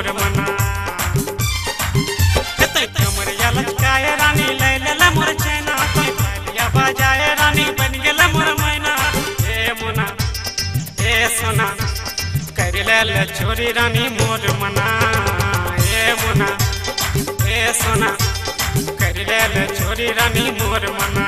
मोर मना कमरिया लचकाए रानी ले ले मोर चैना लिया बजाए रानी बन गेल मोर मैना ए मुना ए सोना कर ले छोरी रानी मोर मना ए मुना ए सोना कर ले छोरी रानी मोर मना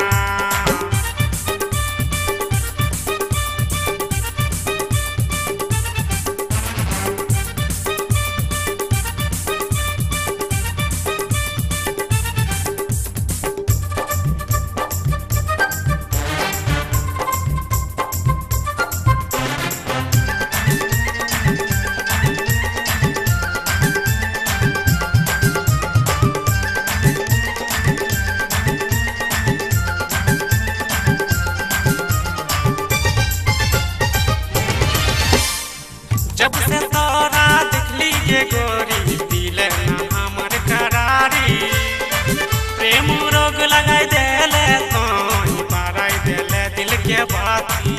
जब से तोरा दिखली ये गोरी दिल हमर करारी प्रेम रोग लगाई देले तो पाराई देले दिल के बाती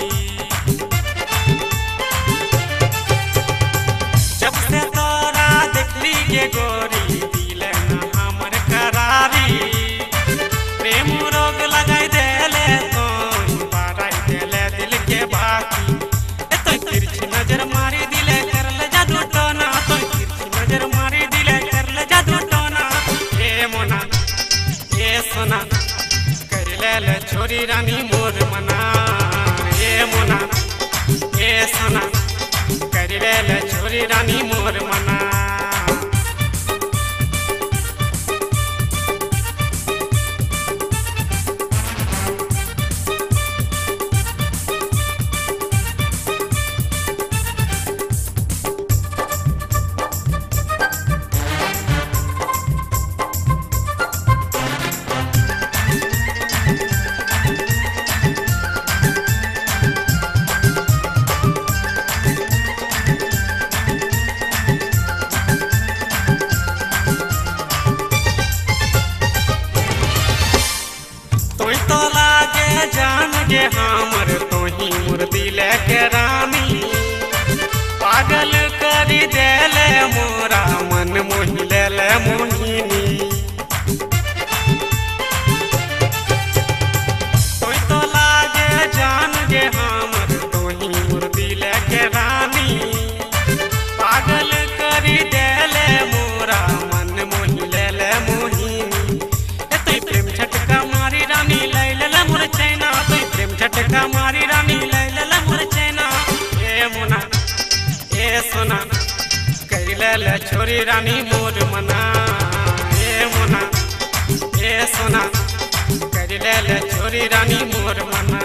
जब से तोरा दिखली ये गोरी दिल हमर करारी प्रेम रोग लगाई देले तो पाराई देले दिल के बाती तिरछी नजर मारी दिले कर ले जादू टोना तो तिरछी नजर मारी दिले कर ले जादू टोना ए मोना ए सोना कर ले छोरी रानी मोर मना ए मोना ए सोना कर ले छोरी रानी मोर मना तो लागे जान गे हमर तो ही मुर्दी लेके रानी पागल करी देले मोरा मन मोहि लेले मोहिनी तो लागे जान गे हमर तो ही मुर्दी लेके रानी पागल करी देले मोरा मन मोहि लेले मोहिनी प्रेम झटका मारी रानी ले ले मोर चैना प्रेम झटका मारी रानी ले ले मोर चैना ए मुना ए सोना कर ले छोरी रानी मोर मना ए मुना ए सोना कर ले छोरी रानी मोर मना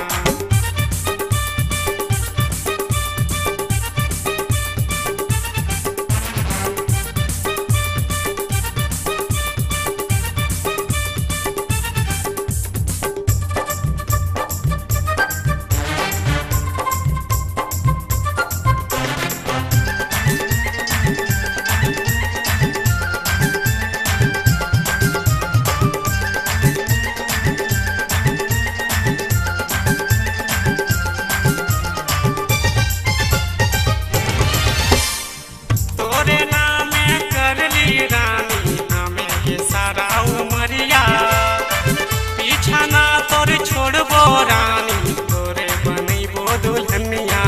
छोड़बो रानी तोरे बनैबो दुल्हनिया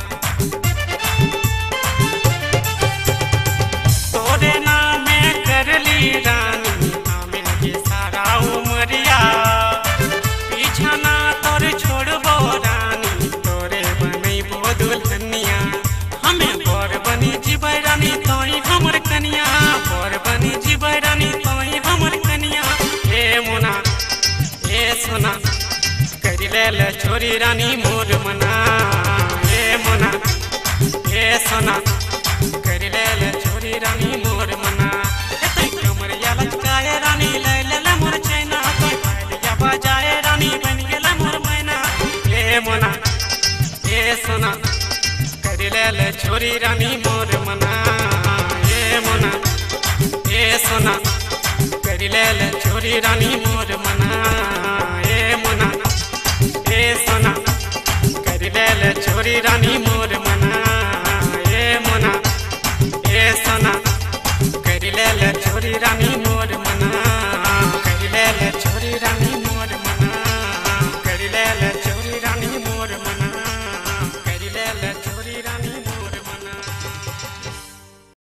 तोरे नामे करली रानी हमें ये सारा उमरिया पीछा ना तोरे छोड़बो रानी तोरे बनैबो दुल्हनिया हमें बर बनी जीबै रानी तोई हमर कनिया बर बनी जीबै रानी तोई हमर कनिया ए मुना ए सोना कर ले छोरी रानी मोर मना ए मुना ए सोना कर ले छोरी रानी मोर मना कमरिया लचकाए रानी ले ले मोर चैना लिया बजाए रानी बन गेल मोर मैना ए मुना ए सोना कर ले छोरी रानी मोर मना ए मुना ए सोना कर ले छोरी रानी मोर मना ए मुना ए सोना कर ले छोरी रानी मोर मना ए मुना ए सोना। देवरी रानी मोर